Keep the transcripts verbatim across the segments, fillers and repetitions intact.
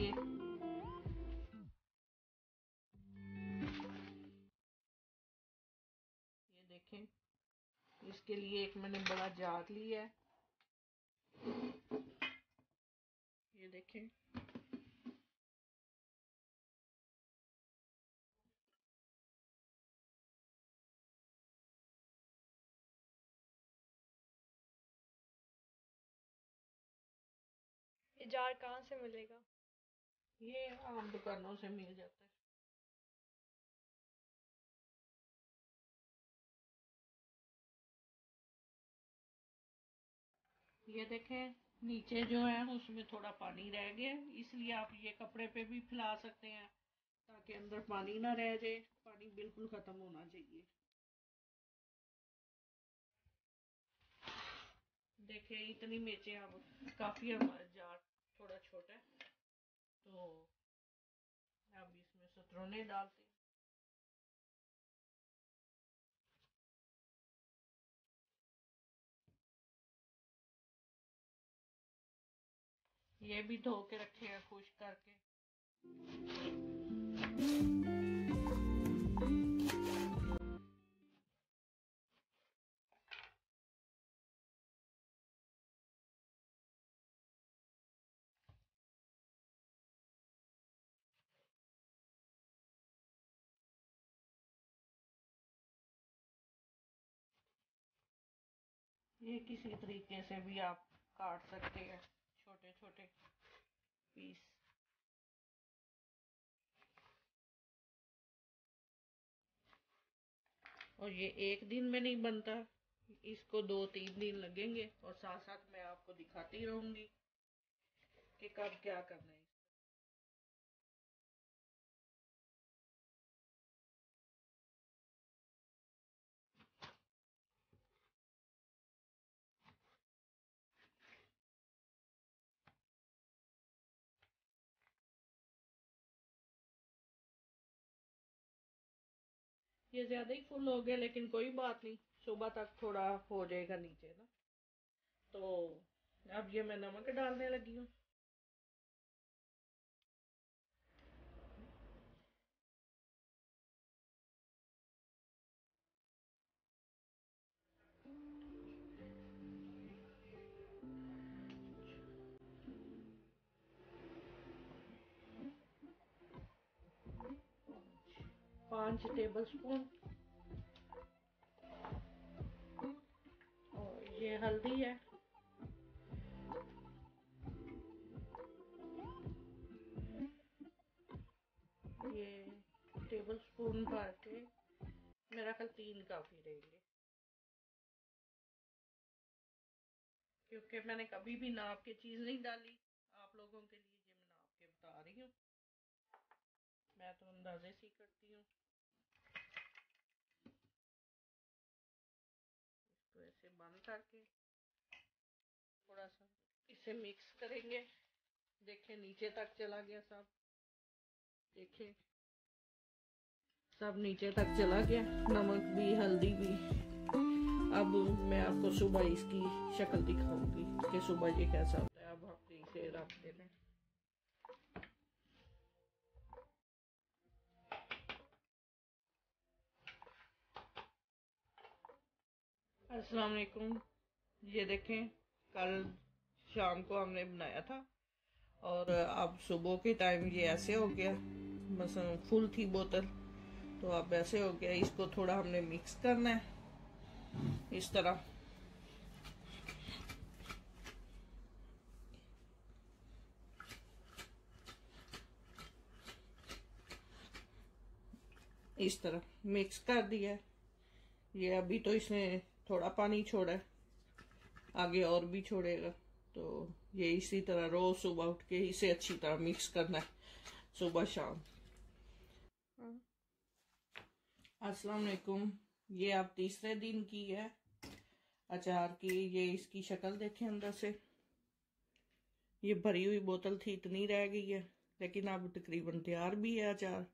लिए। ये देखें, इसके लिए एक मैंने बड़ा जार लिया है। ये देखें, ये जार कहाँ से मिलेगा? ये आम दुकानों से मिल जाता है। ये देखें, नीचे जो है उसमें थोड़ा पानी रह गया, इसलिए आप ये कपड़े पे भी फैला सकते हैं ताकि अंदर पानी ना रह जाए। पानी बिल्कुल खत्म होना चाहिए। देखें, इतनी मिर्चें, अब काफी हमारा जार थोड़ा छोटा है, तो अब इसमें सतरोने डालते हैं। ये भी धो के रखे हैं खुश्क करके। ये किसी तरीके से भी आप काट सकते हैं, छोटे छोटे पीस। और ये एक दिन में नहीं बनता, इसको दो तीन दिन लगेंगे, और साथ साथ मैं आपको दिखाती रहूंगी कि कब क्या करना है। ये ज्यादा ही फुल हो गया, लेकिन कोई बात नहीं, सुबह तक थोड़ा हो जाएगा नीचे ना। तो अब ये मैं नमक डालने लगी हूँ। पांच टेबल स्पून। और ये हल्दी है, ये टेबल स्पून भर के, मेरा ख्याल तीन काफी रहेंगे, क्योंकि मैंने कभी भी नाप के चीज नहीं डाली। आप लोगों के लिए ये मैं नाप के बता रही हूँ, मैं तो अंदाजे से ही करती हूँ। इसको ऐसे बंद करके थोड़ा सा इसे मिक्स करेंगे। देखें, नीचे तक चला गया सब। देखें, सब नीचे तक चला गया, नमक भी हल्दी भी। अब मैं आपको सुबह इसकी शक्ल दिखाऊंगी कि सुबह ये कैसा होता है। अब हम इसे रख देते हैं। अस्सलाम वालेकुम। ये देखें, कल शाम को हमने बनाया था, और अब सुबह के टाइम ये ऐसे हो गया, बस फुल थी बोतल, तो अब ऐसे हो गया। इसको थोड़ा हमने मिक्स करना है इस तरह। इस तरह मिक्स कर दिया है। ये अभी तो इसने थोड़ा पानी छोड़ा है, आगे और भी छोड़ेगा। तो ये इसी तरह रोज सुबह उठ के इसे अच्छी तरह मिक्स करना है, सुबह शाम। अस्सलाम वालेकुम। ये अब तीसरे दिन की है अचार की। ये इसकी शक्ल देखें अंदर से। ये भरी हुई बोतल थी, इतनी रह गई है, लेकिन अब तकरीबन तैयार भी है अचार।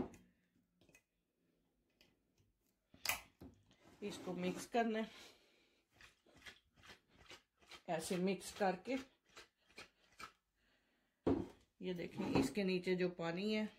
इसको मिक्स करना है, ऐसे मिक्स करके ये देखें, इसके नीचे जो पानी है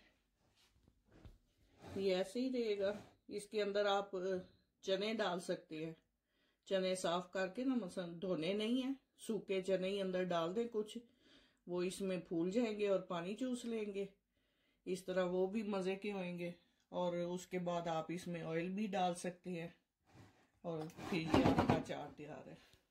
ये ऐसे ही रहेगा। इसके अंदर आप चने डाल सकते हैं। चने साफ करके ना, मसल धोने नहीं है, सूखे चने ही अंदर डाल दें कुछ, वो इसमें फूल जाएंगे और पानी चूस लेंगे। इस तरह वो भी मज़े के होंगे। और उसके बाद आप इसमें ऑयल भी डाल सकते हैं और फिर ये आपका अचार तैयार है।